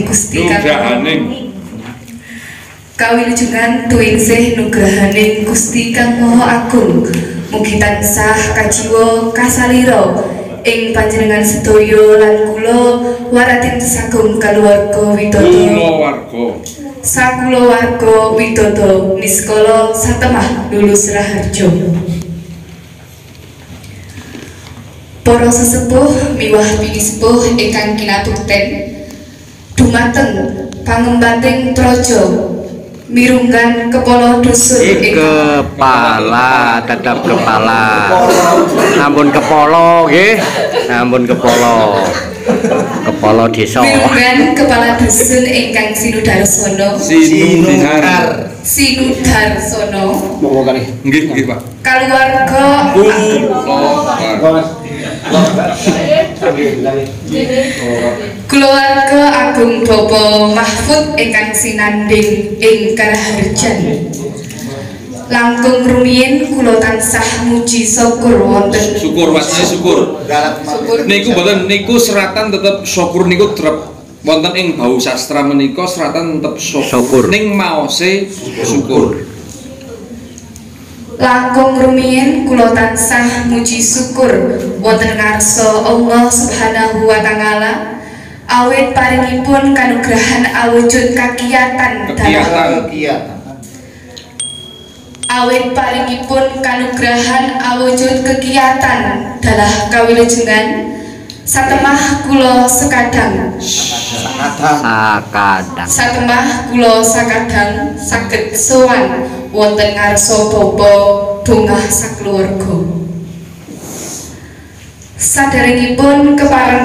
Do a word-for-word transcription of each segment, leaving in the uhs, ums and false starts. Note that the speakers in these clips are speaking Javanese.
Gusti nugrahaning kawilujengan tuwingsih nugrahaning Gusti Kang Maha Agung mugi tansah kajiwa kasalira ing panjenengan sedaya lan kula waratin sagung kaluwarga Widodo kulawarga sakulawarga Widodo niskala satemah lulus raharja. Para sesepuh miwah pinisepuh ingkang kinabukten dumateng pangembating Traja mirunggan kepala dusun kepala tetap kepala ampun kepala nggih ampun kepala kepala desa mirunggan kepala dusun ingkang Sinudarsono Sinudar Sinudarsono monggo kali nggih nggih Pak kaluwarga keluarga Agung Bapa Mahfud ingkang sinanding ing Karaharjan langkung rumiyin kula tansah muji syukur wonten syukur wajib syukur niku mboten niku seratan tetep syukur niku trep wonten ing bau sastra menika seratan tetep syukur ning maose syukur langkung rumiyin kula tansah muji syukur wonten ngarsa Allah Subhanahu wa taala awit paringipun kanugrahan awujud kakiyatan kegiatan awit paringipun kanugrahan awujud kegiatan dalah kawilujengan satemah kula sekadang sakadang satemah kula sakadang saged sowan wonten ngarsa bapa bungah sakeluwarga saderengipun kepareng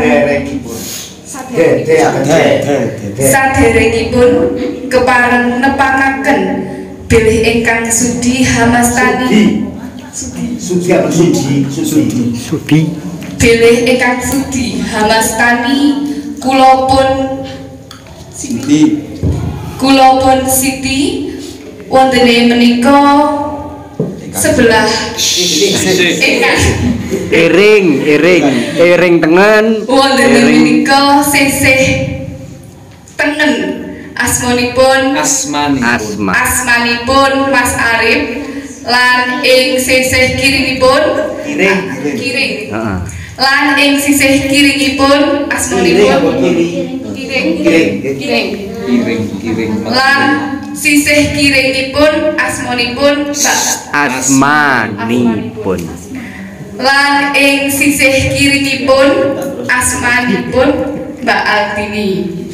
saderengipun kepareng nepangaken bilih ingkang sudi hamastani sudi apa sudi sudi sudi bilih ingkang sudi hamastani kula pun Siti kula pun siti wontene menika sebelah ingkang iring iring iring tengen wontene menika sisih tengen asmanipun asmanipun asma asmanipun Mas Arif lan ing sisih kiringipun kiring kiring heeh lan ing sisih kiringipun asmanipun kiring kiring kiring kiring kiring lan sisih kiringipun asmanipun Mbak asmanipun lan ing sisih kiringipun asmanipun Mbak Altini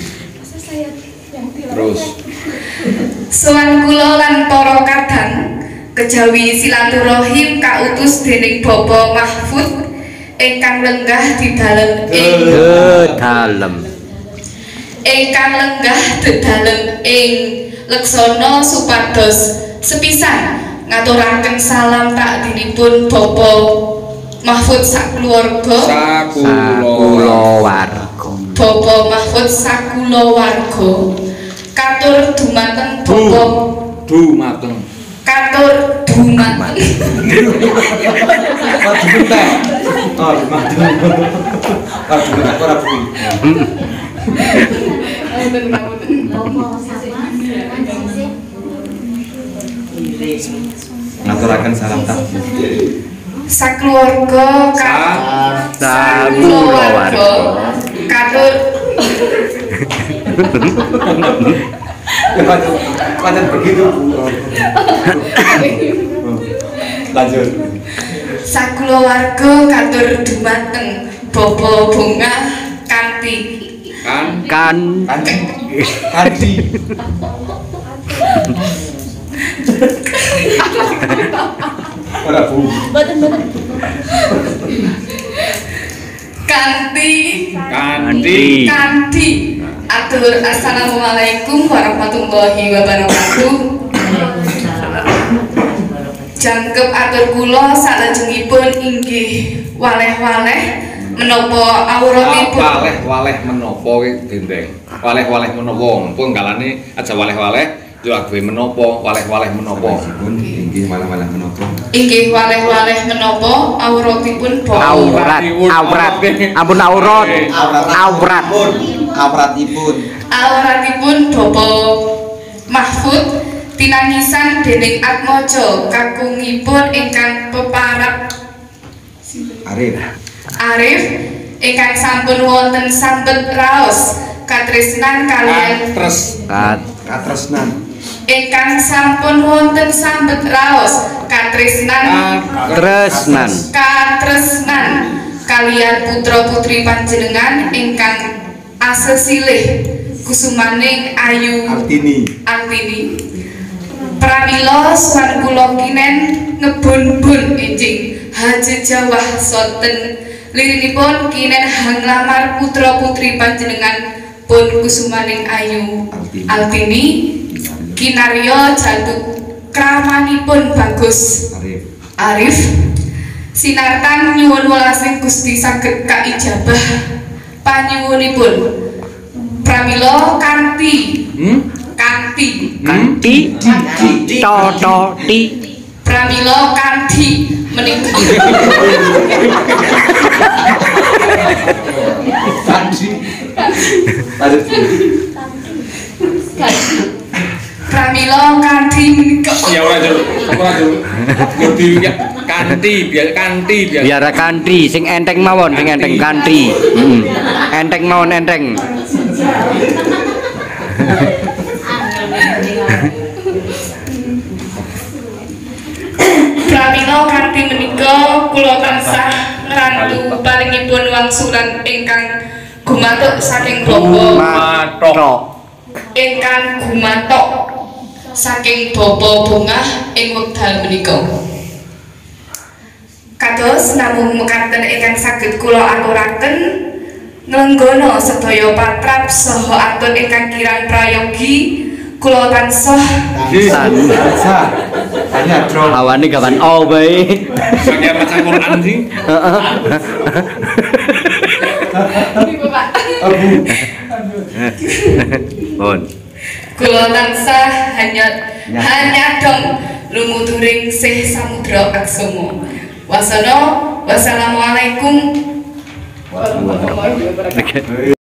terus sowan kula lan para kadang kejawi silaturahim kautus dening Bapa Mahfud ingkang lenggah didalem ing dalem ingkang lenggah dedalem ing leksana supados sepisan ngaturaken salam takdiripun Bapa Mahfud sakulawarga sakulawarga Bapa Mahfud sakulawarga katur dumateng Bapa dumateng katur dumateng oh diminta oh diminta oh diminta ora bu ngaturaken salam takdir sakulawarga sakulawarga katur macam begitu lanjut sakulawarga katur dumateng Bapa Bungah kanthi kan kan kanthi ora bu kanthi kanthi kanthi atur assalamualaikum warahmatullahi wabarakatuh jangkep atur kula salajengipun inggih waleh-waleh menapa awratipun waleh-waleh menapa ki dendeng waleh-waleh menapa pun galane aja waleh-waleh yo agwe menapa waleh-waleh menapa inggih waleh-waleh menapa inggih waleh-waleh menapa awratipun aurat aurat ampun aurat aurat auratipun Auratipun Bapak Mahfud tinangisan dening Atmaja kakungipun ingkang peparab Arif Arif ingkang sampun wonten sambet raos katresnan kaliyan Katres Kat katresnan ingkang sampun wonten sambet raos katresnan tresnan katresnan kaliyan putra putri panjenengan ingkang asesilih kusumaning ayu Artini Artini pramila swan kula kinen ngebun-bun enjing haji jawah sonten lirinipun kinen hanglamar putra putri panjenengan pun kusumaning ayu Artini kinarya jantung kramanipun bagus Arif Arif sinartan nyuwun welasing Gusti saged kaijabah panyuwunipun pramila kanthi hmm? kanthi kanti toto ti pramila kanthi menika Kanji Arif pramila kanthi menika ya ora jero ora jero ngerti ya kanti biar kanti biar biar kanti sing enteng mawon sing enteng kanti hmm. enteng mawon enteng pramila kanthi menika kula tansah ngrantu palingipun wangsulan ingkang gumatuk saking Bapa matok ingkang gumatok saking Bapa bungah ing wekdal menika. Kados namung mekaten ingkang saged kula aturaken nglenggana sedaya patrap saha atun ingkang kirang prayogi kula tansah Sa hanya dro awane gawan oh bae pakai maca Quran sih bon kula tansah hanya hanya dong lumuturing sih samudra aksama. Wasana wassalamualaikum warahmatullahi wabarakatuh.